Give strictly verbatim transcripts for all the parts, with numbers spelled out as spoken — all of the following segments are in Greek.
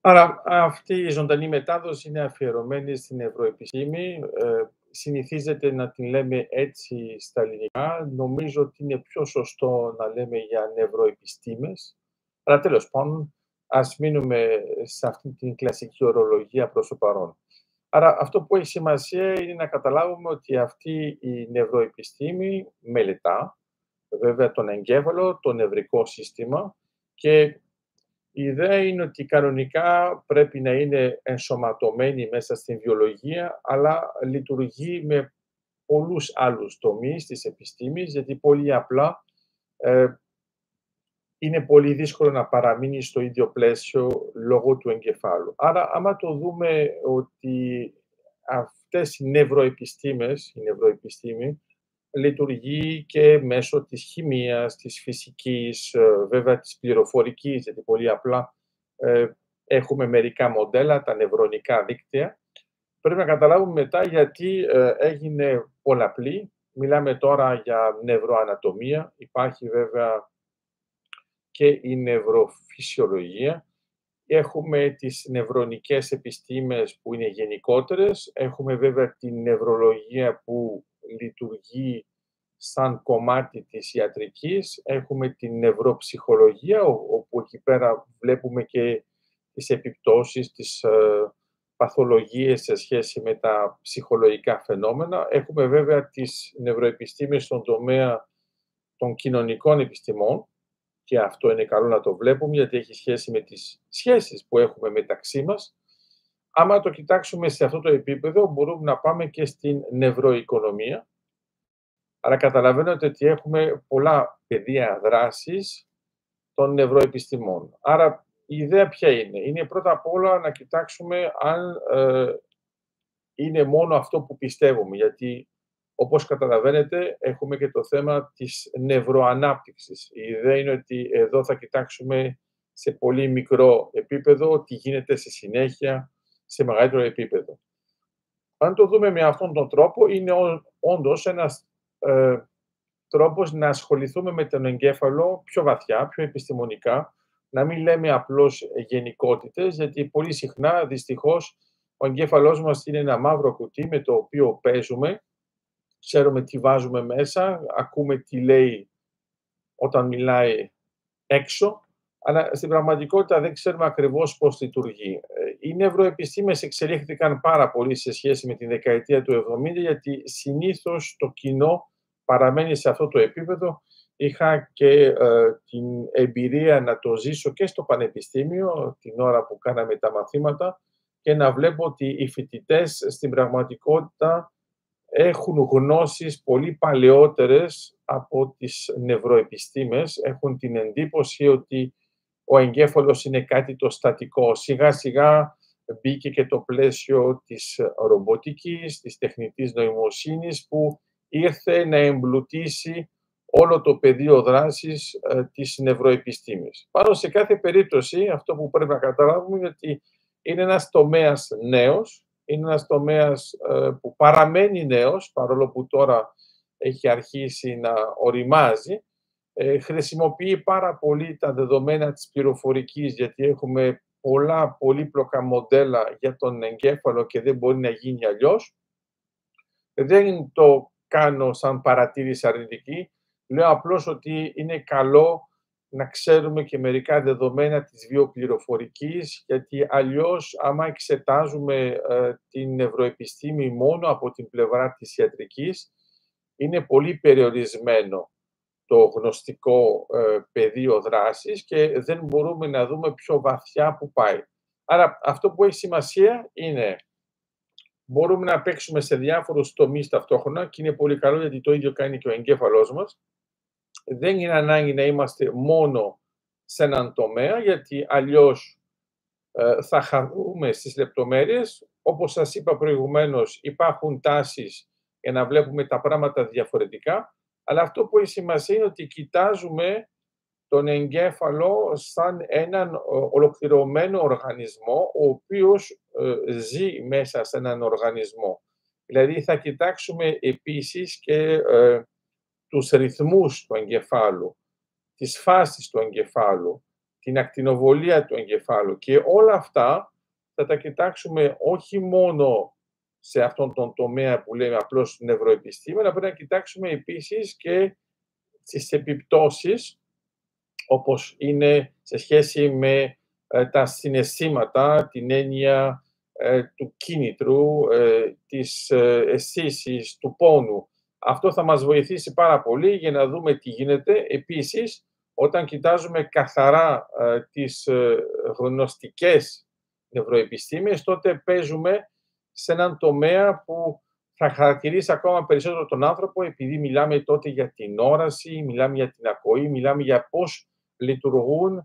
Άρα αυτή η ζωντανή μετάδοση είναι αφιερωμένη στην νευροεπιστήμη. Ε, συνηθίζεται να την λέμε έτσι στα ελληνικά. Νομίζω ότι είναι πιο σωστό να λέμε για νευροεπιστήμες. Αλλά τέλος πάντων, ας μείνουμε σε αυτή την κλασική ορολογία προς το παρόν. Άρα αυτό που έχει σημασία είναι να καταλάβουμε ότι αυτή η νευροεπιστήμη μελετά βέβαια τον εγκέφαλο, το νευρικό σύστημα και η ιδέα είναι ότι κανονικά πρέπει να είναι ενσωματωμένη μέσα στην βιολογία, αλλά λειτουργεί με πολλούς άλλους τομείς της επιστήμης, γιατί πολύ απλά ε, είναι πολύ δύσκολο να παραμείνει στο ίδιο πλαίσιο λόγω του εγκεφάλου. Άρα, άμα το δούμε ότι αυτές οι νευροεπιστήμες, η νευροεπιστήμη, λειτουργεί και μέσω της χημείας, της φυσικής, βέβαια της πληροφορικής, γιατί πολύ απλά ε, έχουμε μερικά μοντέλα, τα νευρονικά δίκτυα. Πρέπει να καταλάβουμε μετά γιατί ε, έγινε πολλαπλή. Μιλάμε τώρα για νευροανατομία, υπάρχει βέβαια και η νευροφυσιολογία. Έχουμε τις νευρονικές επιστήμες που είναι γενικότερες. Έχουμε βέβαια την νευρολογία που λειτουργεί σαν κομμάτι της ιατρικής. Έχουμε την νευροψυχολογία, όπου εκεί πέρα βλέπουμε και τις επιπτώσεις, τις ε, παθολογίες σε σχέση με τα ψυχολογικά φαινόμενα. Έχουμε βέβαια τις νευροεπιστήμες στον τομέα των κοινωνικών επιστημών, και αυτό είναι καλό να το βλέπουμε, γιατί έχει σχέση με τις σχέσεις που έχουμε μεταξύ μας. Άμα το κοιτάξουμε σε αυτό το επίπεδο, μπορούμε να πάμε και στην νευροοικονομία. Άρα καταλαβαίνετε ότι έχουμε πολλά πεδία δράσης των νευροεπιστημών. Άρα η ιδέα ποια είναι? Είναι πρώτα απ' όλα να κοιτάξουμε αν ε, είναι μόνο αυτό που πιστεύουμε, γιατί όπως καταλαβαίνετε, έχουμε και το θέμα της νευροανάπτυξης. Η ιδέα είναι ότι εδώ θα κοιτάξουμε σε πολύ μικρό επίπεδο τι γίνεται στη συνέχεια σε μεγαλύτερο επίπεδο. Αν το δούμε με αυτόν τον τρόπο, είναι όντως ένας ε, τρόπος να ασχοληθούμε με τον εγκέφαλο πιο βαθιά, πιο επιστημονικά, να μην λέμε απλώς γενικότητες, γιατί πολύ συχνά, δυστυχώς, ο εγκέφαλός μας είναι ένα μαύρο κουτί με το οποίο παίζουμε. Ξέρουμε τι βάζουμε μέσα, ακούμε τι λέει όταν μιλάει έξω, αλλά στην πραγματικότητα δεν ξέρουμε ακριβώς πώς λειτουργεί. Οι νευροεπιστήμες εξελίχθηκαν πάρα πολύ σε σχέση με τη δεκαετία του εβδομήντα, γιατί συνήθως το κοινό παραμένει σε αυτό το επίπεδο. Είχα και ε, την εμπειρία να το ζήσω και στο πανεπιστήμιο, την ώρα που κάναμε τα μαθήματα, και να βλέπω ότι οι φοιτητές στην πραγματικότητα έχουν γνώσεις πολύ παλαιότερες από τις νευροεπιστήμες. Έχουν την εντύπωση ότι ο εγκέφαλος είναι κάτι το στατικό. Σιγά σιγά μπήκε και το πλαίσιο της ρομποτικής, της τεχνητής νοημοσύνης, που ήρθε να εμπλουτίσει όλο το πεδίο δράσης ε, της νευροεπιστήμης. Πάνω σε κάθε περίπτωση, αυτό που πρέπει να καταλάβουμε είναι ότι είναι ένας τομέας νέος, είναι ένας τομέας ε, που παραμένει νέος, παρόλο που τώρα έχει αρχίσει να οριμάζει. Ε, χρησιμοποιεί πάρα πολύ τα δεδομένα της πληροφορικής, γιατί έχουμε πολλά πολύπλοκα μοντέλα για τον εγκέφαλο και δεν μπορεί να γίνει αλλιώς. Δεν το κάνω σαν παρατήρηση αρνητική. Λέω απλώς ότι είναι καλό να ξέρουμε και μερικά δεδομένα της βιοπληροφορικής, γιατί αλλιώς άμα εξετάζουμε ε, την νευροεπιστήμη μόνο από την πλευρά της ιατρικής, είναι πολύ περιορισμένο το γνωστικό ε, πεδίο δράσης και δεν μπορούμε να δούμε πιο βαθιά που πάει. Άρα αυτό που έχει σημασία είναι μπορούμε να παίξουμε σε διάφορους τομείς ταυτόχρονα και είναι πολύ καλό, γιατί το ίδιο κάνει και ο εγκέφαλός μας. Δεν είναι ανάγκη να είμαστε μόνο σε έναν τομέα, γιατί αλλιώς ε, θα χαθούμε στις λεπτομέρειες. Όπως σας είπα προηγουμένως, υπάρχουν τάσεις για να βλέπουμε τα πράγματα διαφορετικά, αλλά αυτό που έχει σημασία είναι ότι κοιτάζουμε τον εγκέφαλο σαν έναν ολοκληρωμένο οργανισμό, ο οποίος ε, ζει μέσα σε έναν οργανισμό. Δηλαδή θα κοιτάξουμε επίσης και ε, τους ρυθμούς του εγκεφάλου, τις φάσεις του εγκεφάλου, την ακτινοβολία του εγκεφάλου και όλα αυτά θα τα κοιτάξουμε όχι μόνο σε αυτόν τον τομέα που λέμε απλώς νευροεπιστήμη, αλλά πρέπει να κοιτάξουμε επίσης και τις επιπτώσεις, όπως είναι σε σχέση με ε, τα συναισθήματα, την έννοια ε, του κίνητρου, ε, της ε, αισθήσης, του πόνου. Αυτό θα μας βοηθήσει πάρα πολύ για να δούμε τι γίνεται. Επίσης, όταν κοιτάζουμε καθαρά ε, τις ε, γνωστικές νευροεπιστήμες, τότε παίζουμε σε έναν τομέα που θα χαρακτηρίσει ακόμα περισσότερο τον άνθρωπο, επειδή μιλάμε τότε για την όραση, μιλάμε για την ακοή, μιλάμε για πώς λειτουργούν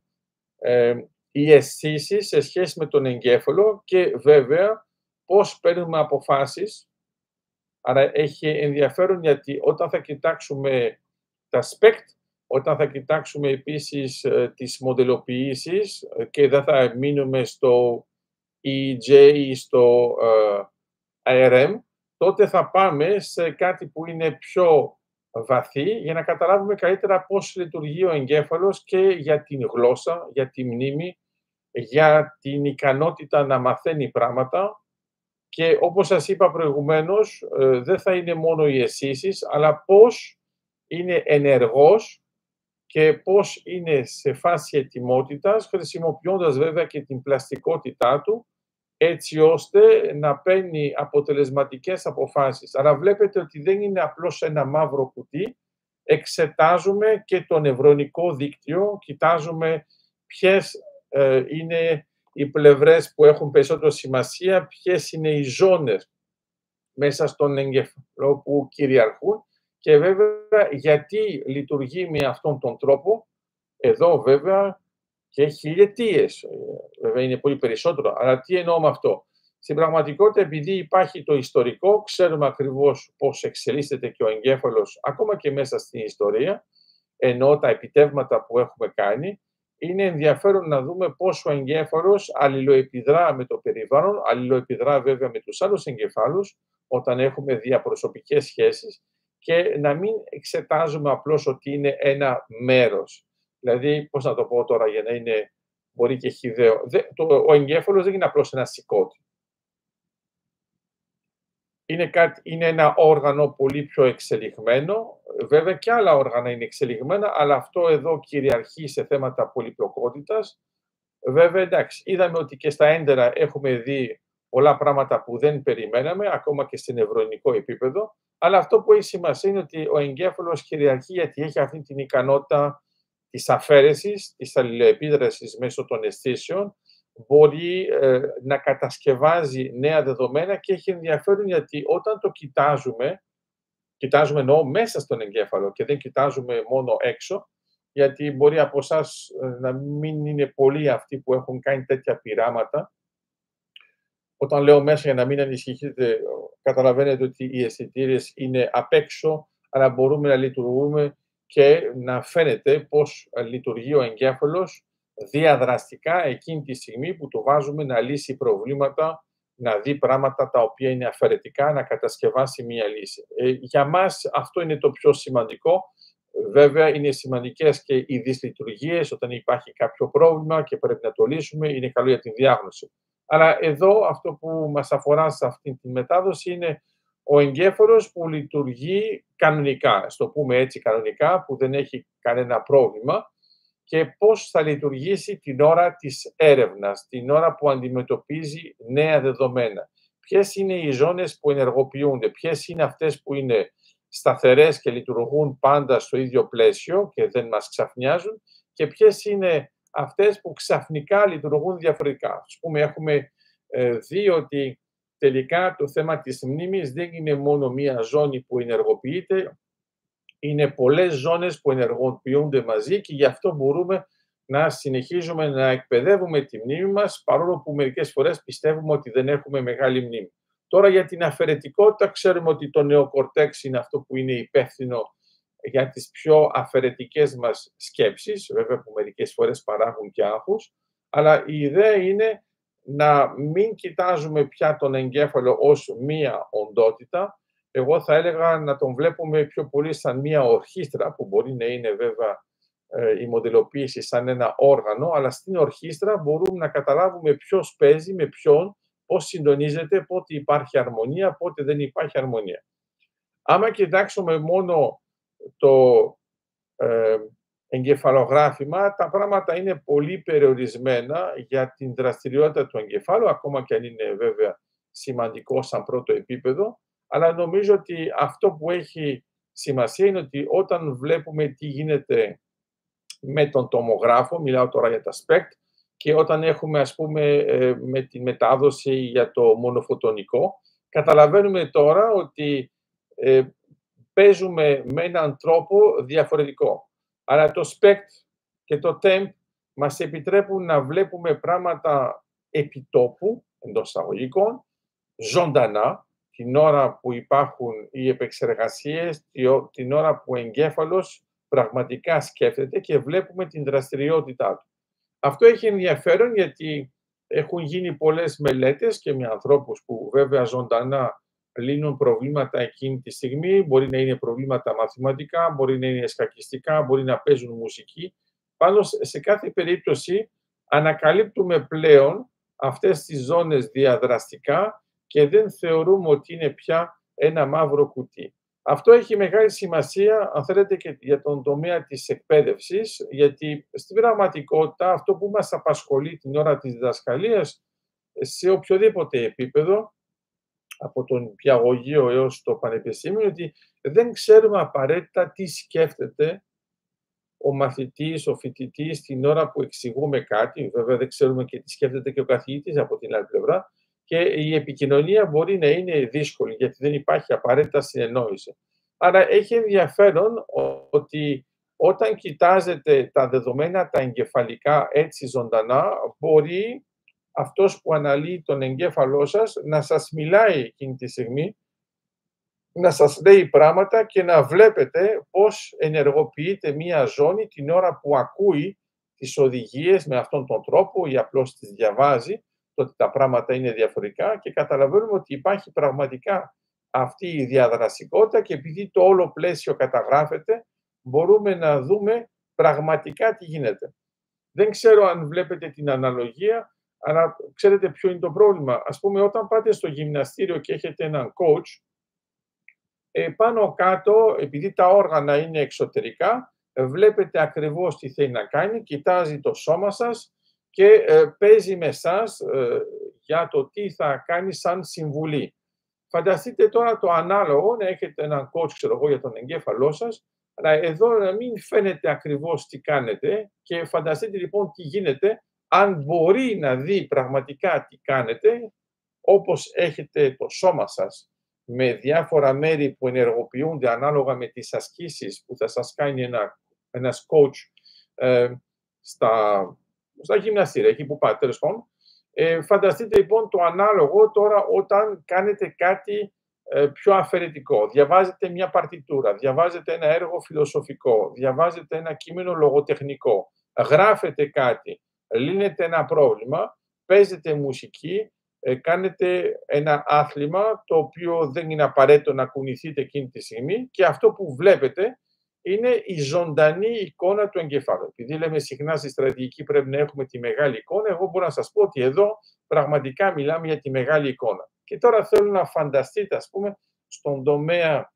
ε, οι αισθήσεις σε σχέση με τον εγκέφαλο και βέβαια πώς παίρνουμε αποφάσεις. Άρα έχει ενδιαφέρον γιατί όταν θα κοιτάξουμε τα σπεκτ, όταν θα κοιτάξουμε επίσης ε, τις μοντελοποιήσεις ε, και δεν θα μείνουμε στο ι ι τζέι ή στο ε, άι αρ εμ, τότε θα πάμε σε κάτι που είναι πιο βαθύ για να καταλάβουμε καλύτερα πώς λειτουργεί ο εγκέφαλος και για την γλώσσα, για τη μνήμη, για την ικανότητα να μαθαίνει πράγματα και όπως σας είπα προηγουμένως, ε, δεν θα είναι μόνο οι αισθήσεις, αλλά πώς είναι ενεργός και πώς είναι σε φάση ετοιμότητας, χρησιμοποιώντας βέβαια και την πλαστικότητά του, έτσι ώστε να παίρνει αποτελεσματικές αποφάσεις. Άρα βλέπετε ότι δεν είναι απλώς ένα μαύρο κουτί, εξετάζουμε και το νευρονικό δίκτυο, κοιτάζουμε ποιες ε, είναι οι πλευρές που έχουν περισσότερο σημασία, ποιες είναι οι ζώνες μέσα στον εγκέφαλο που κυριαρχούν και βέβαια γιατί λειτουργεί με αυτόν τον τρόπο. Εδώ βέβαια και χιλιετίες, βέβαια είναι πολύ περισσότερο, αλλά τι εννοώ με αυτό. Στην πραγματικότητα, επειδή υπάρχει το ιστορικό, ξέρουμε ακριβώς πώς εξελίσσεται και ο εγκέφαλος, ακόμα και μέσα στην ιστορία, ενώ τα επιτεύγματα που έχουμε κάνει, είναι ενδιαφέρον να δούμε πώς ο εγκέφαλος αλληλοεπιδρά με το περιβάλλον, αλληλοεπιδρά βέβαια με τους άλλους εγκεφάλους, όταν έχουμε διαπροσωπικές σχέσεις, και να μην εξετάζουμε απλώς ότι είναι ένα μέρος. Δηλαδή, πώς να το πω τώρα για να είναι, μπορεί και χυδαίο, το, ο εγκέφαλος δεν είναι απλώς ένα σηκώτη. Είναι, κάτι, είναι ένα όργανο πολύ πιο εξελιγμένο. Βέβαια και άλλα όργανα είναι εξελιγμένα, αλλά αυτό εδώ κυριαρχεί σε θέματα πολυπλοκότητας. Βέβαια, εντάξει, είδαμε ότι και στα έντερα έχουμε δει πολλά πράγματα που δεν περιμέναμε, ακόμα και σε νευρονικό επίπεδο. Αλλά αυτό που έχει σημασία είναι ότι ο εγκέφαλος κυριαρχεί γιατί έχει αυτή την ικανότητα της αφαίρεσης, της αλληλοεπίδρασης μέσω των αισθήσεων, μπορεί ε, να κατασκευάζει νέα δεδομένα και έχει ενδιαφέρον γιατί όταν το κοιτάζουμε, κοιτάζουμε εννοώ μέσα στον εγκέφαλο και δεν κοιτάζουμε μόνο έξω, γιατί μπορεί από εσάς να μην είναι πολλοί αυτοί που έχουν κάνει τέτοια πειράματα. Όταν λέω μέσα για να μην ανησυχείτε, καταλαβαίνετε ότι οι αισθητήρες είναι απ' έξω, αλλά μπορούμε να λειτουργούμε και να φαίνεται πώς λειτουργεί ο εγκέφαλος διαδραστικά εκείνη τη στιγμή που το βάζουμε να λύσει προβλήματα, να δει πράγματα τα οποία είναι αφαιρετικά, να κατασκευάσει μία λύση. Ε, για μας αυτό είναι το πιο σημαντικό. Βέβαια είναι σημαντικές και οι δυσλειτουργίες όταν υπάρχει κάποιο πρόβλημα και πρέπει να το λύσουμε, είναι καλό για τη διάγνωση. Αλλά εδώ αυτό που μας αφορά σε αυτή τη μετάδοση είναι ο εγκέφαλος που λειτουργεί κανονικά, στο πούμε έτσι κανονικά, που δεν έχει κανένα πρόβλημα και πώς θα λειτουργήσει την ώρα της έρευνας, την ώρα που αντιμετωπίζει νέα δεδομένα. Ποιες είναι οι ζώνες που ενεργοποιούνται, ποιες είναι αυτές που είναι σταθερές και λειτουργούν πάντα στο ίδιο πλαίσιο και δεν μας ξαφνιάζουν και ποιες είναι αυτές που ξαφνικά λειτουργούν διαφορετικά. Ας πούμε, έχουμε ε, δει ότι τελικά το θέμα της μνήμης δεν είναι μόνο μία ζώνη που ενεργοποιείται, είναι πολλές ζώνες που ενεργοποιούνται μαζί και γι' αυτό μπορούμε να συνεχίζουμε να εκπαιδεύουμε τη μνήμη μας, παρόλο που μερικές φορές πιστεύουμε ότι δεν έχουμε μεγάλη μνήμη. Τώρα για την αφαιρετικότητα ξέρουμε ότι το νεοκορτέξ είναι αυτό που είναι υπεύθυνο για τις πιο αφαιρετικές μας σκέψεις, βέβαια που μερικές φορές παράγουν και άγχους, αλλά η ιδέα είναι να μην κοιτάζουμε πια τον εγκέφαλο ως μία οντότητα. Εγώ θα έλεγα να τον βλέπουμε πιο πολύ σαν μία ορχήστρα, που μπορεί να είναι βέβαια ε, η μοντελοποίηση σαν ένα όργανο, αλλά στην ορχήστρα μπορούμε να καταλάβουμε ποιος παίζει με ποιον, πώς συντονίζεται, πότε υπάρχει αρμονία, πότε δεν υπάρχει αρμονία. Άμα κοιτάξουμε μόνο το ε, εγκεφαλογράφημα, τα πράγματα είναι πολύ περιορισμένα για την δραστηριότητα του εγκεφάλου, ακόμα και αν είναι βέβαια σημαντικό σαν πρώτο επίπεδο, αλλά νομίζω ότι αυτό που έχει σημασία είναι ότι όταν βλέπουμε τι γίνεται με τον τομογράφο, μιλάω τώρα για τα σπεκτ, και όταν έχουμε ας πούμε με τη μετάδοση για το μονοφωτονικό, καταλαβαίνουμε τώρα ότι ε, παίζουμε με έναν τρόπο διαφορετικό. Αλλά το σπεκτ και το temp μας επιτρέπουν να βλέπουμε πράγματα επιτόπου, εντός εισαγωγικών, ζωντανά, την ώρα που υπάρχουν οι επεξεργασίες, την ώρα που ο εγκέφαλος πραγματικά σκέφτεται και βλέπουμε την δραστηριότητά του. Αυτό έχει ενδιαφέρον γιατί έχουν γίνει πολλές μελέτες και με ανθρώπους που βέβαια ζωντανά λύνουν προβλήματα εκείνη τη στιγμή. Μπορεί να είναι προβλήματα μαθηματικά, μπορεί να είναι σκακιστικά, μπορεί να παίζουν μουσική. Πάντως, σε κάθε περίπτωση ανακαλύπτουμε πλέον αυτές τις ζώνες διαδραστικά και δεν θεωρούμε ότι είναι πια ένα μαύρο κουτί. Αυτό έχει μεγάλη σημασία, αν θέλετε, και για τον τομέα της εκπαίδευσης, γιατί στην πραγματικότητα αυτό που μας απασχολεί την ώρα της διδασκαλίας σε οποιοδήποτε επίπεδο, από τον πιαγωγείο έως το πανεπιστήμιο, ότι δεν ξέρουμε απαραίτητα τι σκέφτεται ο μαθητής, ο φοιτητής την ώρα που εξηγούμε κάτι. Βέβαια δεν ξέρουμε και τι σκέφτεται και ο καθηγητής από την άλλη πλευρά. Και η επικοινωνία μπορεί να είναι δύσκολη, γιατί δεν υπάρχει απαραίτητα συνεννόηση. Άρα έχει ενδιαφέρον ότι όταν κοιτάζετε τα δεδομένα, τα εγκεφαλικά έτσι ζωντανά, μπορεί αυτός που αναλύει τον εγκέφαλό σας να σας μιλάει εκείνη τη στιγμή, να σας λέει πράγματα και να βλέπετε πώς ενεργοποιείται μία ζώνη την ώρα που ακούει τις οδηγίες με αυτόν τον τρόπο ή απλώς τις διαβάζει, τότε τα πράγματα είναι διαφορετικά και καταλαβαίνουμε ότι υπάρχει πραγματικά αυτή η διαδραστικότητα και επειδή το όλο πλαίσιο καταγράφεται, μπορούμε να δούμε πραγματικά τι γίνεται. Δεν ξέρω αν βλέπετε την αναλογία, αλλά ξέρετε ποιο είναι το πρόβλημα. Ας πούμε, όταν πάτε στο γυμναστήριο και έχετε έναν coach, πάνω κάτω, επειδή τα όργανα είναι εξωτερικά, βλέπετε ακριβώς τι θέλει να κάνει, κοιτάζει το σώμα σας και ε, παίζει με εσάς ε, για το τι θα κάνει σαν συμβουλή. Φανταστείτε τώρα το ανάλογο, να έχετε έναν coach, ξέρω εγώ, για τον εγκέφαλό σας, αλλά εδώ να μην φαίνεται ακριβώς τι κάνετε και φανταστείτε λοιπόν τι γίνεται αν μπορεί να δει πραγματικά τι κάνετε, όπως έχετε το σώμα σας με διάφορα μέρη που ενεργοποιούνται ανάλογα με τις ασκήσεις που θα σας κάνει ένα, ένας coach ε, στα, στα γυμναστήρια, εκεί που πάτε, τέλος πάντων. Ε, φανταστείτε λοιπόν το ανάλογο τώρα όταν κάνετε κάτι ε, πιο αφαιρετικό. Διαβάζετε μια παρτιτούρα, διαβάζετε ένα έργο φιλοσοφικό, διαβάζετε ένα κείμενο λογοτεχνικό, γράφετε κάτι, λύνετε ένα πρόβλημα, παίζετε μουσική, ε, κάνετε ένα άθλημα το οποίο δεν είναι απαραίτητο να κουνηθείτε εκείνη τη στιγμή και αυτό που βλέπετε είναι η ζωντανή εικόνα του εγκεφάλου. Επειδή λέμε συχνά στη στρατηγική πρέπει να έχουμε τη μεγάλη εικόνα, εγώ μπορώ να σας πω ότι εδώ πραγματικά μιλάμε για τη μεγάλη εικόνα. Και τώρα θέλω να φανταστείτε, ας πούμε, στον τομέα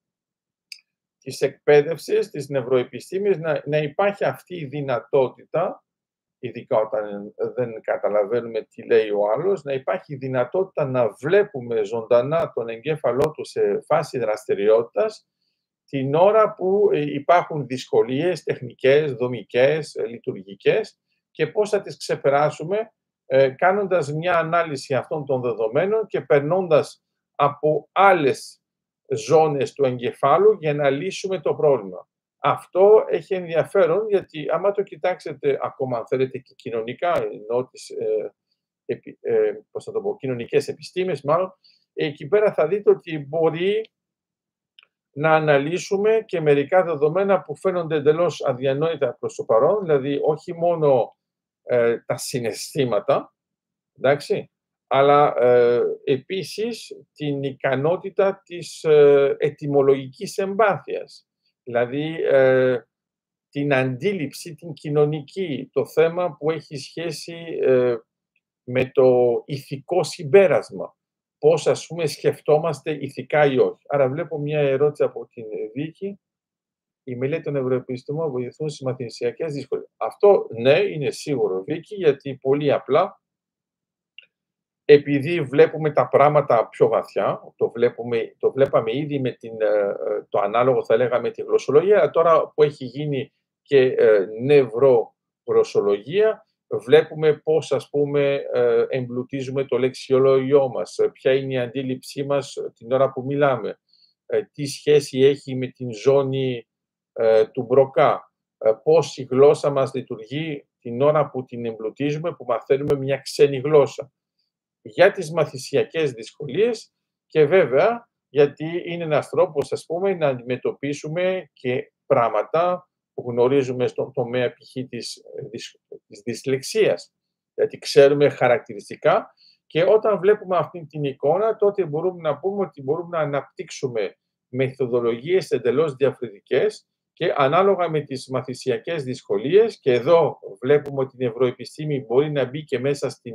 της εκπαίδευσης, της νευροεπιστήμης, να, να υπάρχει αυτή η δυνατότητα, ειδικά όταν δεν καταλαβαίνουμε τι λέει ο άλλος, να υπάρχει δυνατότητα να βλέπουμε ζωντανά τον εγκέφαλό του σε φάση δραστηριότητας, την ώρα που υπάρχουν δυσκολίες τεχνικές, δομικές, λειτουργικές και πώς θα τις ξεπεράσουμε ε, κάνοντας μια ανάλυση αυτών των δεδομένων και περνώντας από άλλες ζώνες του εγκεφάλου για να λύσουμε το πρόβλημα. Αυτό έχει ενδιαφέρον γιατί άμα το κοιτάξετε ακόμα αν θέλετε και κοινωνικά, εννοώ τις ε, επι, ε, πώς θα το πω, κοινωνικές επιστήμες μάλλον, εκεί πέρα θα δείτε ότι μπορεί να αναλύσουμε και μερικά δεδομένα που φαίνονται εντελώς αδιανόητα προς το παρόν, δηλαδή όχι μόνο ε, τα συναισθήματα, εντάξει, αλλά ε, επίσης την ικανότητα της ε, ετυμολογικής εμπάθειας, δηλαδή ε, την αντίληψη, την κοινωνική, το θέμα που έχει σχέση ε, με το ηθικό συμπέρασμα. Πώς, ας πούμε, σκεφτόμαστε ηθικά ή όχι. Άρα βλέπω μια ερώτηση από την Βίκη. Η μελέτη των ευρωεπιστημών βοηθούν στις μαθησιακές δυσκολίες. Αυτό, ναι, είναι σίγουρο, Βίκη, γιατί πολύ απλά, επειδή βλέπουμε τα πράγματα πιο βαθιά, το, βλέπουμε, το βλέπαμε ήδη με την, το ανάλογο, θα λέγαμε, τη γλωσσολογία, τώρα που έχει γίνει και ε, νευρογλωσσολογία, βλέπουμε πώς, ας πούμε, εμπλουτίζουμε το λεξιολόγιό μας, ποια είναι η αντίληψή μας την ώρα που μιλάμε, τι σχέση έχει με την ζώνη ε, του Μπροκά, πώς η γλώσσα μας λειτουργεί την ώρα που την εμπλουτίζουμε, που μαθαίνουμε μια ξένη γλώσσα. Για τις μαθησιακές δυσκολίες και βέβαια γιατί είναι ένας τρόπος, ας πούμε, να αντιμετωπίσουμε και πράγματα που γνωρίζουμε στον τομέα π.χ. της, της δυσλεξίας. Γιατί ξέρουμε χαρακτηριστικά και όταν βλέπουμε αυτή την εικόνα, τότε μπορούμε να πούμε ότι μπορούμε να αναπτύξουμε μεθοδολογίες εντελώς διαφορετικές και ανάλογα με τις μαθησιακές δυσκολίες, και εδώ βλέπουμε ότι η νευροεπιστήμη μπορεί να μπει και μέσα στην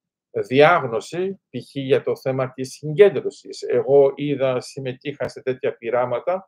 διάγνωση, π.χ. για το θέμα της συγκέντρωσης. Εγώ είδα, συμμετείχα σε τέτοια πειράματα,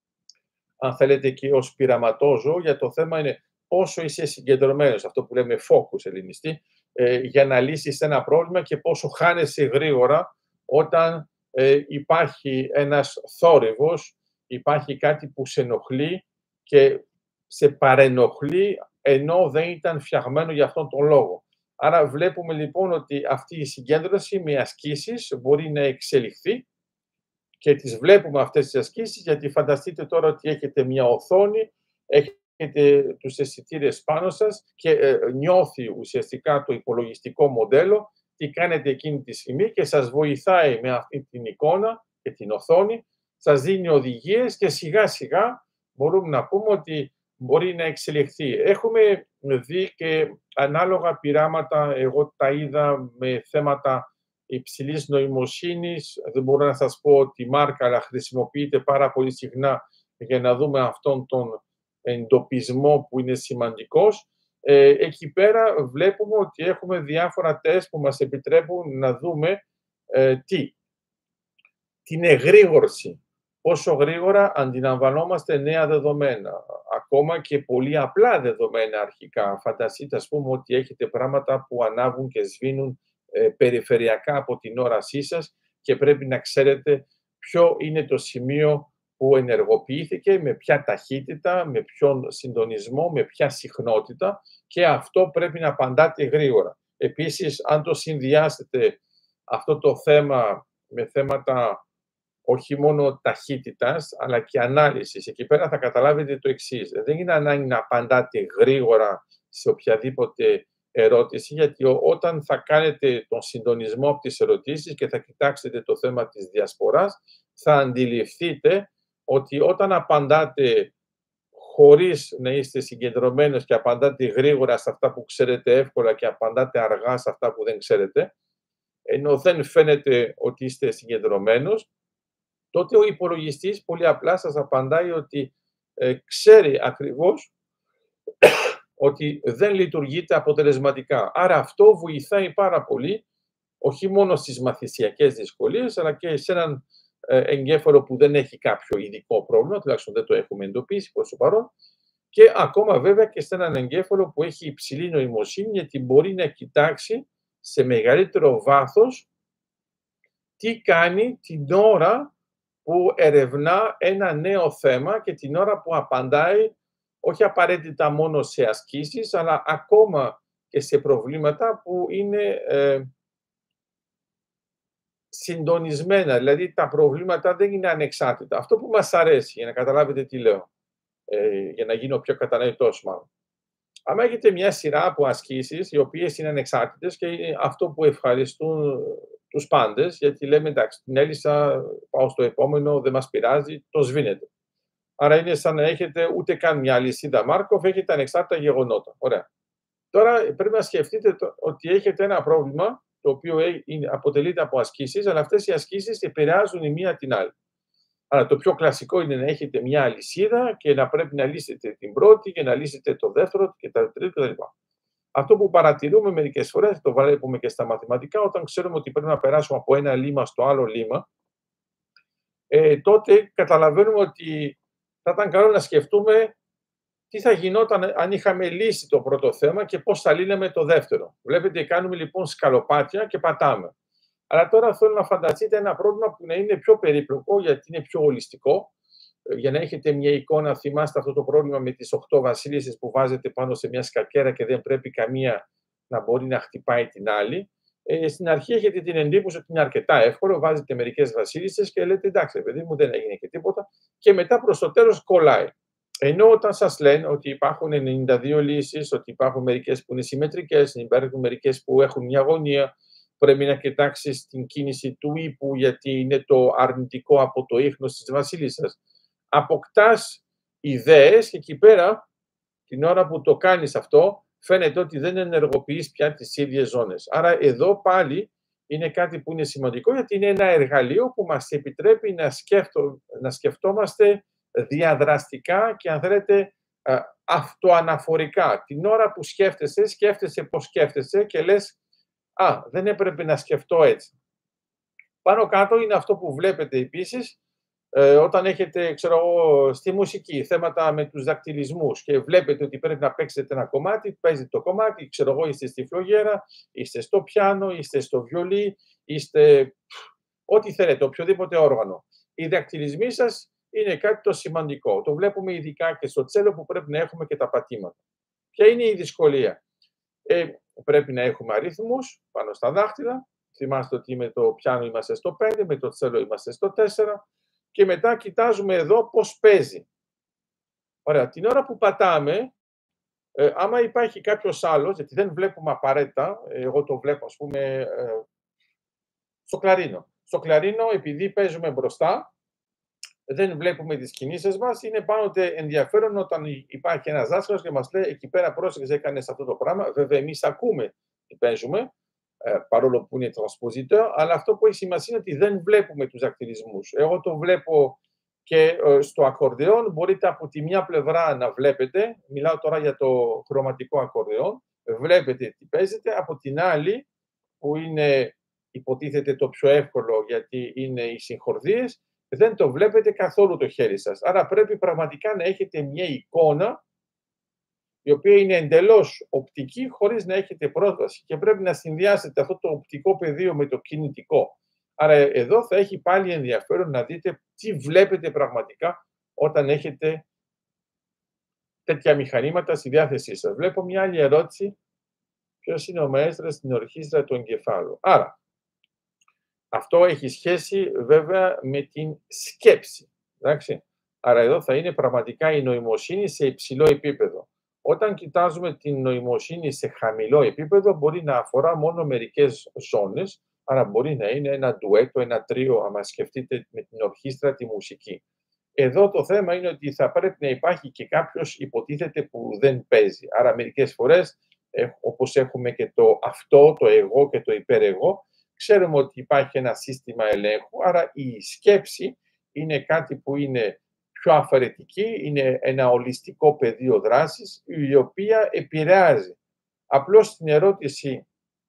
αν θέλετε και ως πειραματόζω, για το θέμα είναι πόσο είσαι συγκεντρωμένος, αυτό που λέμε focus ελληνιστή, ε, για να λύσεις ένα πρόβλημα και πόσο χάνεσαι γρήγορα όταν ε, υπάρχει ένας θόρυβος, υπάρχει κάτι που σε ενοχλεί και σε παρενοχλεί ενώ δεν ήταν φτιαγμένο για αυτόν τον λόγο. Άρα βλέπουμε λοιπόν ότι αυτή η συγκέντρωση με ασκήσεις μπορεί να εξελιχθεί και τις βλέπουμε αυτές τις ασκήσεις, γιατί φανταστείτε τώρα ότι έχετε μια οθόνη, έχετε τους αισθητήρες πάνω σας και ε, νιώθει ουσιαστικά το υπολογιστικό μοντέλο τι κάνετε εκείνη τη στιγμή και σας βοηθάει με αυτή την εικόνα και την οθόνη, σας δίνει οδηγίες και σιγά σιγά μπορούμε να πούμε ότι μπορεί να εξελιχθεί. Έχουμε δει και ανάλογα πειράματα, εγώ τα είδα με θέματα υψηλής νοημοσύνης, δεν μπορώ να σας πω τη μάρκα, αλλά χρησιμοποιείται πάρα πολύ συχνά για να δούμε αυτόν τον εντοπισμό που είναι σημαντικός. Ε, εκεί πέρα βλέπουμε ότι έχουμε διάφορα τεστ που μας επιτρέπουν να δούμε ε, τι. Την εγρήγορση. Πόσο γρήγορα αντιλαμβανόμαστε νέα δεδομένα. Ακόμα και πολύ απλά δεδομένα αρχικά. Φανταστείτε, ας πούμε, ότι έχετε πράγματα που ανάβουν και σβήνουν ε, περιφερειακά από την όρασή σας και πρέπει να ξέρετε ποιο είναι το σημείο που ενεργοποιήθηκε, με ποια ταχύτητα, με ποιον συντονισμό, με ποια συχνότητα και αυτό πρέπει να απαντάτε γρήγορα. Επίσης, αν το συνδυάσετε αυτό το θέμα με θέματα όχι μόνο ταχύτητας, αλλά και ανάλυσης. Εκεί πέρα θα καταλάβετε το εξής. Δεν είναι ανάγκη να απαντάτε γρήγορα σε οποιαδήποτε ερώτηση, γιατί όταν θα κάνετε τον συντονισμό από τις ερωτήσεις και θα κοιτάξετε το θέμα της διασποράς, θα αντιληφθείτε ότι όταν απαντάτε χωρίς να είστε συγκεντρωμένος και απαντάτε γρήγορα σε αυτά που ξέρετε εύκολα και απαντάτε αργά σε αυτά που δεν ξέρετε, ενώ δεν φαίνεται ότι είστε συγκεντρωμένος, τότε ο υπολογιστής πολύ απλά σας απαντάει ότι ε, ξέρει ακριβώς ότι δεν λειτουργείται αποτελεσματικά. Άρα αυτό βοηθάει πάρα πολύ, όχι μόνο στις μαθησιακές δυσκολίες, αλλά και σε έναν ε, εγκέφαλο που δεν έχει κάποιο ειδικό πρόβλημα, τουλάχιστον δεν το έχουμε εντοπίσει προς το παρόν, και ακόμα βέβαια και σε έναν εγκέφαλο που έχει υψηλή νοημοσύνη, γιατί μπορεί να κοιτάξει σε μεγαλύτερο βάθος τι κάνει την ώρα που ερευνά ένα νέο θέμα και την ώρα που απαντάει όχι απαραίτητα μόνο σε ασκήσεις, αλλά ακόμα και σε προβλήματα που είναι ε, συντονισμένα. Δηλαδή τα προβλήματα δεν είναι ανεξάρτητα. Αυτό που μας αρέσει, για να καταλάβετε τι λέω, ε, για να γίνω πιο κατανοητός μάλλον. Αν έχετε μια σειρά από ασκήσεις, οι οποίες είναι ανεξάρτητες και είναι αυτό που ευχαριστούν τους πάντες, γιατί λέμε εντάξει, την έλυσα, πάω στο επόμενο, δεν μας πειράζει, το σβήνετε. Άρα είναι σαν να έχετε ούτε καν μια λυσίδα Μάρκοφ, έχετε ανεξάρτητα γεγονότα. Ωραία. Τώρα πρέπει να σκεφτείτε το, ότι έχετε ένα πρόβλημα, το οποίο είναι, αποτελείται από ασκήσεις, αλλά αυτές οι ασκήσεις επηρεάζουν η μία την άλλη. Άρα το πιο κλασικό είναι να έχετε μια αλυσίδα και να πρέπει να λύσετε την πρώτη και να λύσετε το δεύτερο και το τρίτο κτλ. Αυτό που παρατηρούμε μερικές φορές, το βλέπουμε και στα μαθηματικά, όταν ξέρουμε ότι πρέπει να περάσουμε από ένα λίμα στο άλλο λίμα, ε, τότε καταλαβαίνουμε ότι θα ήταν καλό να σκεφτούμε τι θα γινόταν αν είχαμε λύσει το πρώτο θέμα και πώς θα λύναμε το δεύτερο. Βλέπετε, κάνουμε λοιπόν σκαλοπάτια και πατάμε. Αλλά τώρα θέλω να φανταστείτε ένα πρόβλημα που να είναι πιο περίπλοκο, γιατί είναι πιο ολιστικό. Για να έχετε μια εικόνα, θυμάστε αυτό το πρόβλημα με τις οκτώ βασίλισσες που βάζετε πάνω σε μια σκακέρα και δεν πρέπει καμία να μπορεί να χτυπάει την άλλη. Ε, στην αρχή έχετε την εντύπωση ότι είναι αρκετά εύκολο, βάζετε μερικές βασίλισσες και λέτε εντάξει, παιδί μου, δεν έγινε και τίποτα. Και μετά προς το τέλος κολλάει. Ενώ όταν σας λένε ότι υπάρχουν ενενήντα δύο λύσεις, ότι υπάρχουν μερικές που είναι συμμετρικές, υπάρχουν μερικές που έχουν μια γωνία, πρέπει να κοιτάξεις την κίνηση του ύπου, γιατί είναι το αρνητικό από το ίχνος της βασίλισσας. Αποκτάς ιδέες και εκεί πέρα, την ώρα που το κάνεις αυτό, φαίνεται ότι δεν ενεργοποιείς πια τις ίδιες ζώνες. Άρα εδώ πάλι είναι κάτι που είναι σημαντικό, γιατί είναι ένα εργαλείο που μας επιτρέπει να, σκέφτο, να σκεφτόμαστε διαδραστικά και αν θέλετε αυτοαναφορικά. Την ώρα που σκέφτεσαι, σκέφτεσαι πώς σκέφτεσαι και λες «Α, δεν έπρεπε να σκεφτώ έτσι». Πάνω κάτω είναι αυτό που βλέπετε επίσης ε, όταν έχετε, ξέρω εγώ, στη μουσική θέματα με τους δακτυλισμούς και βλέπετε ότι πρέπει να παίξετε ένα κομμάτι, παίζετε το κομμάτι, ξέρω εγώ, είστε στη φλογέρα, είστε στο πιάνο, είστε στο βιολί, είστε ό,τι θέλετε, οποιοδήποτε όργανο. Οι δακτυλισμοί σας είναι κάτι το σημαντικό. Το βλέπουμε ειδικά και στο τσέλο που πρέπει να έχουμε και τα πατήματα. Ποια είναι η δυσκολία? Ε, πρέπει να έχουμε αριθμούς πάνω στα δάχτυλα. Θυμάστε ότι με το πιάνο είμαστε στο πέντε, με το τσέλο είμαστε στο τέσσερα και μετά κοιτάζουμε εδώ πώς παίζει. Ωραία, την ώρα που πατάμε, ε, άμα υπάρχει κάποιος άλλος, γιατί δεν βλέπουμε απαραίτητα, εγώ το βλέπω ας πούμε ε, στο κλαρίνο. Στο κλαρίνο, επειδή παίζουμε μπροστά, δεν βλέπουμε τις κινήσεις μας, είναι πάντοτε ενδιαφέρον όταν υπάρχει ένας δάσκαλος και μας λέει εκεί πέρα πρόσεξε, έκανες αυτό το πράγμα. Βέβαια, εμείς ακούμε τι παίζουμε, παρόλο που είναι transpositeur, αλλά αυτό που έχει σημασία είναι ότι δεν βλέπουμε τους δακτυλισμούς. Εγώ το βλέπω και στο ακορντεόν, μπορείτε από τη μια πλευρά να βλέπετε, μιλάω τώρα για το χρωματικό ακορντεόν, βλέπετε τι παίζετε, από την άλλη, που είναι υποτίθεται το πιο εύκολο γιατί είναι οι συγχορδίες, δεν το βλέπετε καθόλου το χέρι σας. Άρα πρέπει πραγματικά να έχετε μια εικόνα η οποία είναι εντελώς οπτική χωρίς να έχετε πρόσβαση και πρέπει να συνδυάσετε αυτό το οπτικό πεδίο με το κινητικό. Άρα εδώ θα έχει πάλι ενδιαφέρον να δείτε τι βλέπετε πραγματικά όταν έχετε τέτοια μηχανήματα στη διάθεσή σας. Βλέπω μια άλλη ερώτηση. Ποιος είναι ο μαέστρας στην ορχήστρα του εγκεφάλου? Άρα, αυτό έχει σχέση βέβαια με την σκέψη. Εντάξει. Άρα εδώ θα είναι πραγματικά η νοημοσύνη σε υψηλό επίπεδο. Όταν κοιτάζουμε την νοημοσύνη σε χαμηλό επίπεδο, μπορεί να αφορά μόνο μερικές ζώνες, άρα μπορεί να είναι ένα ντουέτο, ένα τρίο, άμα σκεφτείτε με την ορχήστρα τη μουσική. Εδώ το θέμα είναι ότι θα πρέπει να υπάρχει και κάποιος υποτίθεται που δεν παίζει. Άρα μερικές φορές, όπως έχουμε και το αυτό, το εγώ και το υπερεγώ, ξέρουμε ότι υπάρχει ένα σύστημα ελέγχου, άρα η σκέψη είναι κάτι που είναι πιο αφαιρετική, είναι ένα ολιστικό πεδίο δράσης, η οποία επηρεάζει. Απλώς την ερώτηση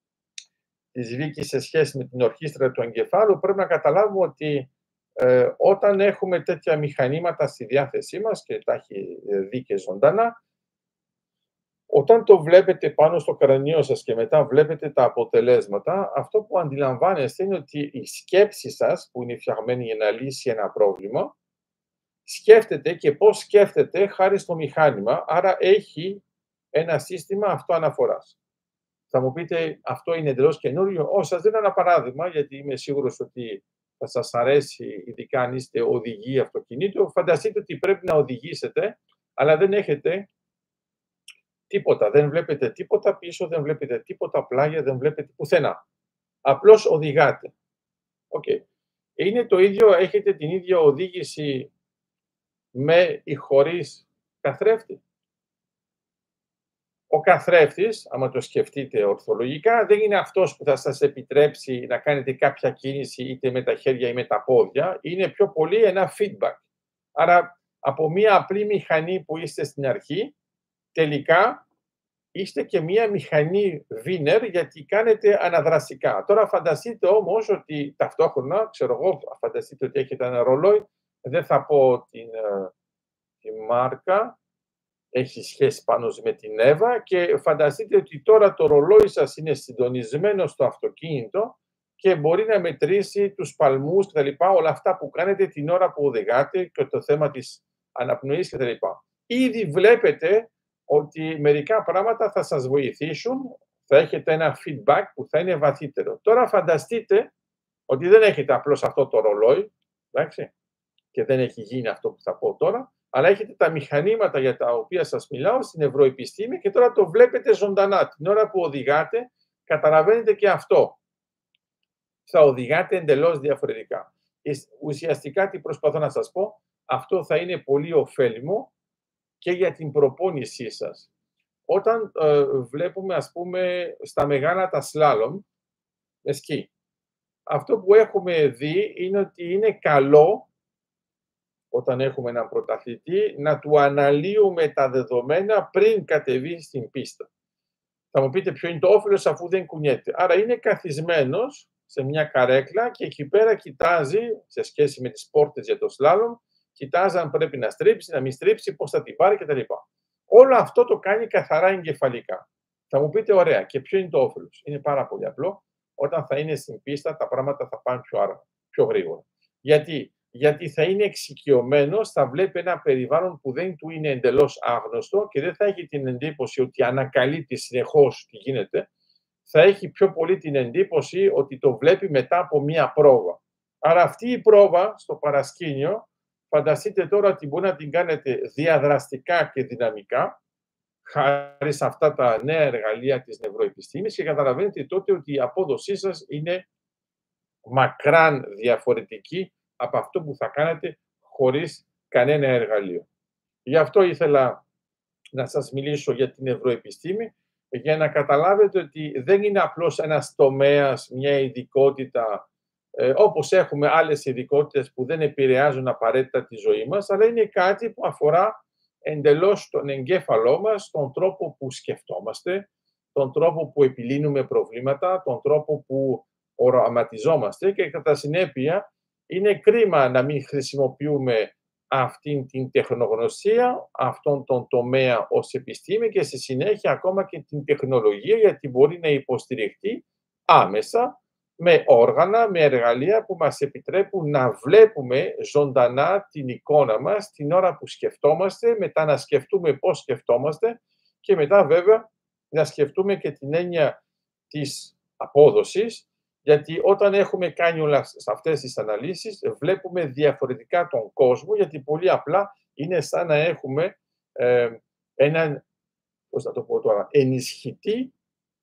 της Βίκης σε σχέση με την ορχήστρα του εγκεφάλου, πρέπει να καταλάβουμε ότι ε, όταν έχουμε τέτοια μηχανήματα στη διάθεσή μας και τα έχει δει και ζωντανά, όταν το βλέπετε πάνω στο κρανίο σας και μετά βλέπετε τα αποτελέσματα, αυτό που αντιλαμβάνεστε είναι ότι η σκέψη σας, που είναι φτιαγμένη για να λύσει ένα πρόβλημα, σκέφτεται και πώς σκέφτεται χάρη στο μηχάνημα, άρα έχει ένα σύστημα αυτοαναφοράς. Θα μου πείτε, αυτό είναι εντελώς καινούριο. Ω, σας δίνω ένα παράδειγμα, γιατί είμαι σίγουρος ότι θα σας αρέσει, ειδικά αν είστε οδηγοί αυτοκινήτου. Φανταστείτε ότι πρέπει να οδηγήσετε, αλλά δεν έχετε τίποτα. Δεν βλέπετε τίποτα πίσω, δεν βλέπετε τίποτα πλάγια, δεν βλέπετε πουθενά. Απλώς οδηγάτε. Okay. Είναι το ίδιο, έχετε την ίδια οδήγηση με ή χωρίς καθρέφτη? Ο καθρέφτης, άμα το σκεφτείτε ορθολογικά, δεν είναι αυτός που θα σας επιτρέψει να κάνετε κάποια κίνηση είτε με τα χέρια ή με τα πόδια. Είναι πιο πολύ ένα feedback. Άρα, από μία απλή μηχανή που είστε στην αρχή, τελικά είστε και μία μηχανή winner γιατί κάνετε αναδραστικά. Τώρα φανταστείτε όμως ότι ταυτόχρονα, ξέρω εγώ, φανταστείτε ότι έχετε ένα ρολόι, δεν θα πω την, τη μάρκα, έχει σχέση πάνω με την Εύα και φανταστείτε ότι τώρα το ρολόι σας είναι συντονισμένο στο αυτοκίνητο και μπορεί να μετρήσει τους παλμούς κτλ. Όλα αυτά που κάνετε την ώρα που οδηγάτε και το θέμα της αναπνοής κτλ. Ήδη βλέπετε ότι μερικά πράγματα θα σας βοηθήσουν, θα έχετε ένα feedback που θα είναι βαθύτερο. Τώρα φανταστείτε ότι δεν έχετε απλώς αυτό το ρολόι, εντάξει, και δεν έχει γίνει αυτό που θα πω τώρα, αλλά έχετε τα μηχανήματα για τα οποία σας μιλάω στην ευρωεπιστήμη και τώρα το βλέπετε ζωντανά. Την ώρα που οδηγάτε, καταλαβαίνετε και αυτό. Θα οδηγάτε εντελώς διαφορετικά. Ουσιαστικά τι προσπαθώ να σας πω, αυτό θα είναι πολύ ωφέλιμο και για την προπόνησή σας. Όταν ε, βλέπουμε, ας πούμε, στα μεγάλα τα σλάλομ, με σκι, αυτό που έχουμε δει είναι ότι είναι καλό, όταν έχουμε έναν πρωταθλητή, να του αναλύουμε τα δεδομένα πριν κατεβεί στην πίστα. Θα μου πείτε ποιο είναι το όφελος αφού δεν κουνιέται. Άρα είναι καθισμένος σε μια καρέκλα και εκεί πέρα κοιτάζει, σε σχέση με τις πόρτες για το σλάλομ, κοιτάζει αν πρέπει να στρίψει, να μην στρίψει, πώς θα την πάρει κτλ. Όλο αυτό το κάνει καθαρά εγκεφαλικά. Θα μου πείτε, ωραία, και ποιο είναι το όφελος? Είναι πάρα πολύ απλό. Όταν θα είναι στην πίστα, τα πράγματα θα πάνε πιο άρα, πιο γρήγορα. Γιατί? Γιατί θα είναι εξοικειωμένος, θα βλέπει ένα περιβάλλον που δεν του είναι εντελώς άγνωστο και δεν θα έχει την εντύπωση ότι ανακαλύπτει συνεχώς τι γίνεται. Θα έχει πιο πολύ την εντύπωση ότι το βλέπει μετά από μία πρόβα. Άρα αυτή η πρόβα στο παρασκήνιο, φανταστείτε τώρα ότι μπορεί να την κάνετε διαδραστικά και δυναμικά, χάρη σε αυτά τα νέα εργαλεία της νευροεπιστήμης και καταλαβαίνετε τότε ότι η απόδοσή σας είναι μακράν διαφορετική από αυτό που θα κάνετε χωρίς κανένα εργαλείο. Γι' αυτό ήθελα να σας μιλήσω για την ευρωεπιστήμη, για να καταλάβετε ότι δεν είναι απλώς ένας τομέας, μια ειδικότητα, ε, όπως έχουμε άλλες ειδικότητες που δεν επηρεάζουν απαραίτητα τη ζωή μας, αλλά είναι κάτι που αφορά εντελώς τον εγκέφαλό μας, τον τρόπο που σκεφτόμαστε, τον τρόπο που επιλύνουμε προβλήματα, τον τρόπο που οραματιζόμαστε και κατά συνέπεια είναι κρίμα να μην χρησιμοποιούμε αυτήν την τεχνογνωσία, αυτόν τον τομέα ως επιστήμη και στη συνέχεια ακόμα και την τεχνολογία, γιατί μπορεί να υποστηριχτεί άμεσα με όργανα, με εργαλεία που μας επιτρέπουν να βλέπουμε ζωντανά την εικόνα μας την ώρα που σκεφτόμαστε, μετά να σκεφτούμε πώς σκεφτόμαστε και μετά βέβαια να σκεφτούμε και την έννοια της απόδοσης, γιατί όταν έχουμε κάνει όλα σε αυτές τις αναλύσεις, βλέπουμε διαφορετικά τον κόσμο, γιατί πολύ απλά είναι σαν να έχουμε ε, έναν, πώς θα το πω τώρα, ενισχυτή,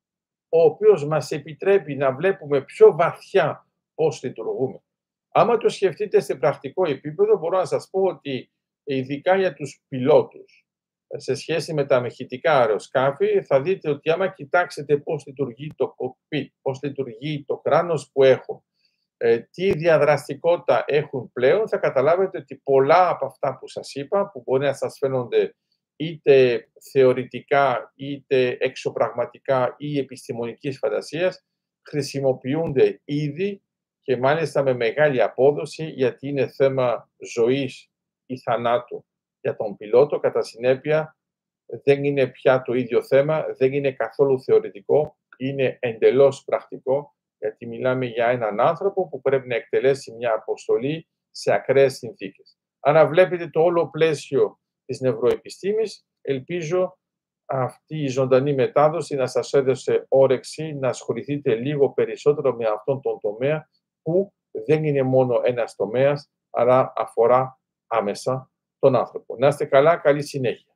ο οποίος μας επιτρέπει να βλέπουμε πιο βαθιά πώς λειτουργούμε. Άμα το σκεφτείτε σε πρακτικό επίπεδο, μπορώ να σας πω ότι ειδικά για τους πιλότους, σε σχέση με τα μαχητικά αεροσκάφη, θα δείτε ότι άμα κοιτάξετε πώς λειτουργεί το κοκπίτ, πώς λειτουργεί το κράνος που έχω, ε, τι διαδραστικότητα έχουν πλέον, θα καταλάβετε ότι πολλά από αυτά που σας είπα, που μπορεί να σας φαίνονται είτε θεωρητικά, είτε εξωπραγματικά ή επιστημονικής φαντασίας, χρησιμοποιούνται ήδη και μάλιστα με μεγάλη απόδοση, γιατί είναι θέμα ζωής ή θανάτου για τον πιλότο. Κατά συνέπεια, δεν είναι πια το ίδιο θέμα, δεν είναι καθόλου θεωρητικό, είναι εντελώς πρακτικό, γιατί μιλάμε για έναν άνθρωπο που πρέπει να εκτελέσει μια αποστολή σε ακραίες συνθήκες. Αν βλέπετε το όλο πλαίσιο της νευροεπιστήμης, ελπίζω αυτή η ζωντανή μετάδοση να σας έδωσε όρεξη να ασχοληθείτε λίγο περισσότερο με αυτόν τον τομέα, που δεν είναι μόνο ένας τομέας, αλλά αφορά άμεσα τον άνθρωπο. Να είστε καλά, καλή συνέχεια.